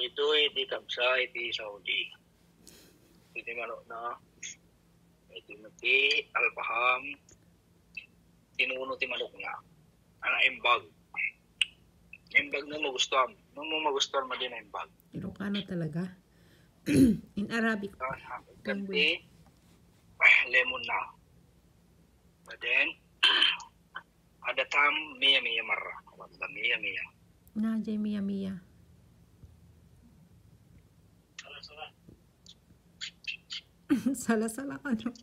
Ito iti Kabsa iti Saudi. Iti manok na. Iti mati albaham. Tinuno ti manok nga. Ana imbag. Imbag na magustuhan. Nung magustuhan mo din ang imbag. Ilokano talaga. In Arabic. Kanti lemon na. But then ada tam miya marra. Wala miya. Najay miya. Sala-sala ka no.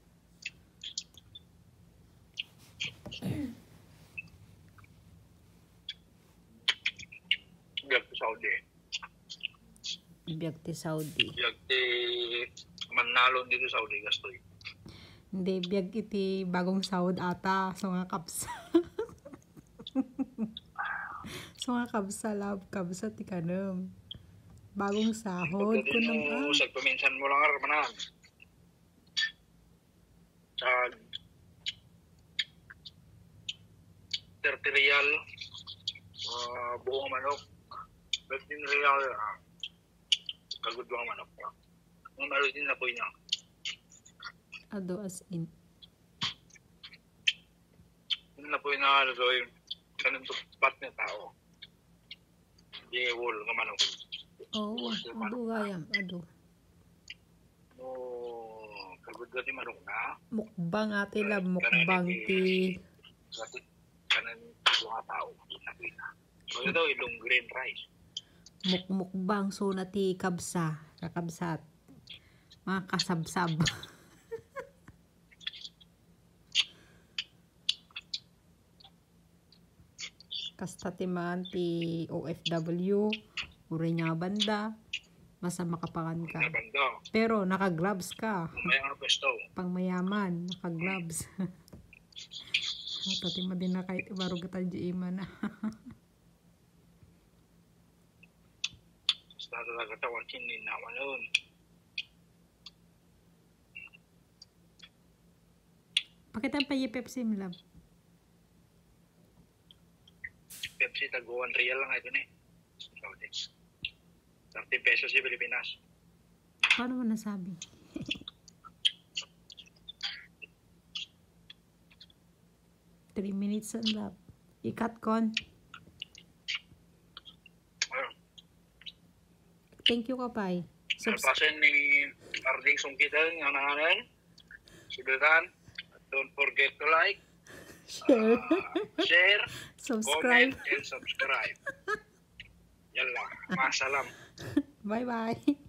Biyag ti Saudi. Biyag ti Saudi. Biyag ti manalon dito Saudi gastoy. Hindi, biyag iti bagong sahod ata. So nga Kabsa. So nga Kabsa, love. Kabsa ti kanam. Bagong sahod ko naman. Usag paminsan mo lang armanan. Sa 30 real buong manok. 15 real kagudwang manok. Ang malutin na po niya. Ado as in. Yun na po yung nakalagoy. Ganun to pat niya tao. Di wall ng manok. Oo, ado gayam. Ado. Kagudwa ti manok na. Mukbang ate lab. Mukbang ti. Kanan mga tao. So ito ilong green rice. Mukbang so na ti Kabsa. Kakabsat. Mga kasabsab. Kasta ti man ti OFW. Uri nga banda. Basta makapangan ka. Pero naka-gloves ka. Pang mayaman. Naka-gloves. Pati mo din na kahit ibarog ka tayo na. Basta talaga tawag kinin naman nun. Pakita pa yung Pepsi mo love. Pepsi tago 1 real lang ito ni. 30 pesos sa Pilipinas. Paano mo nasabi? Three minutes on love. Ikat kon. Thank you kapay. Pasin ni Arding Sungkitan ng nanganan. Subukan. Don't forget to like, share, subscribe, comment, and subscribe. Yalla. Masalam. Bye-bye.